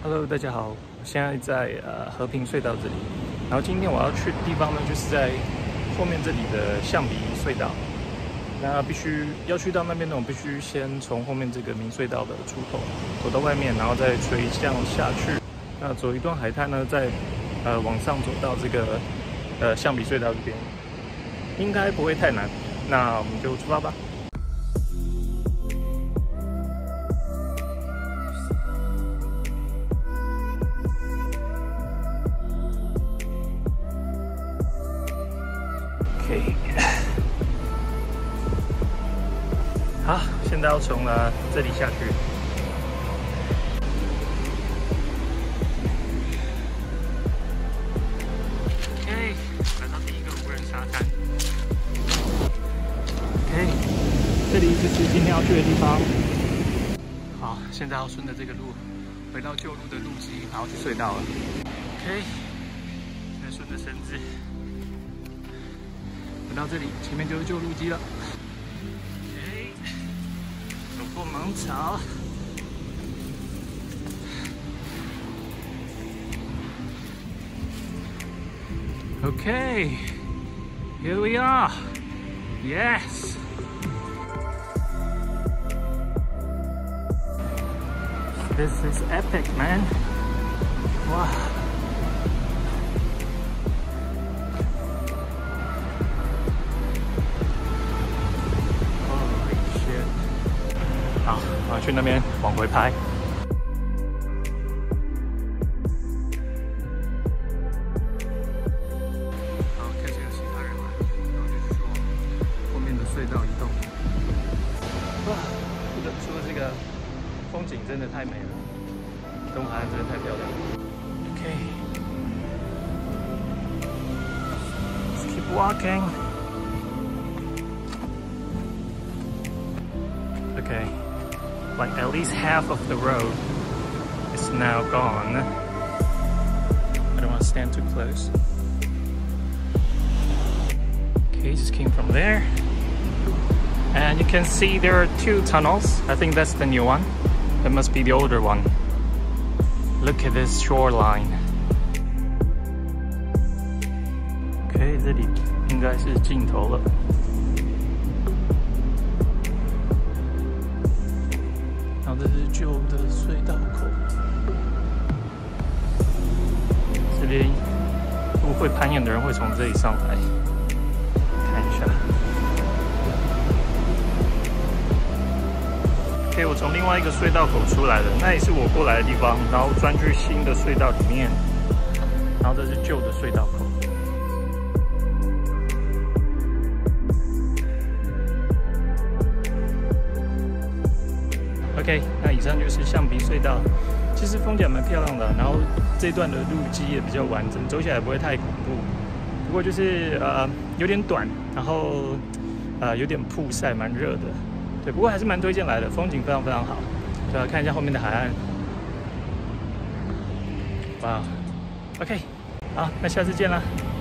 Hello， 大家好，我现在在和平隧道这里。然后今天我要去的地方呢，就是在后面这里的象鼻隧道。那要去到那边呢，我必须先从后面这个明隧道的出口走到外面，然后再垂向下去。那走一段海滩呢，再往上走到这个象鼻隧道这边，应该不会太难。那我们就出发吧。OK， 好，现在要从这里下去。OK， 来到第一个无人沙滩。OK， 这里就是今天要去的地方。好，现在要顺着这个路回到旧路的路基，然后去隧道了。OK， 现在顺着绳子。到这里，前面就是旧路基了。OK， 走过芒草。Okay, here we are. Yes. This is epic, man. Wow.好，我要去那边往回拍。好，开始有其他人来，然后就继续往后面的隧道移动。哇，不得不说这个风景真的太美了，东海岸真的太漂亮了。OK，let's keep walking. Okay. Like at least half of the road is now gone. I don't want to stand too close. Okay, just came from there. And you can see there are two tunnels. I think that's the new one. That must be the older one. Look at this shoreline. Okay, 这里应该是尽头了。这是旧的隧道口，这边如果会攀岩的人会从这里上来，看一下。OK， 我从另外一个隧道口出来了，那也是我过来的地方，然后钻去新的隧道里面，然后这是旧的隧道口。OK， 那以上就是象鼻隧道，其实风景蛮漂亮的，然后这段的路基也比较完整，走起来不会太恐怖。不过就是有点短，然后有点曝晒，蛮热的。对，不过还是蛮推荐来的，风景非常非常好。就来看一下后面的海岸。哇 ，OK， 好，那下次见啦。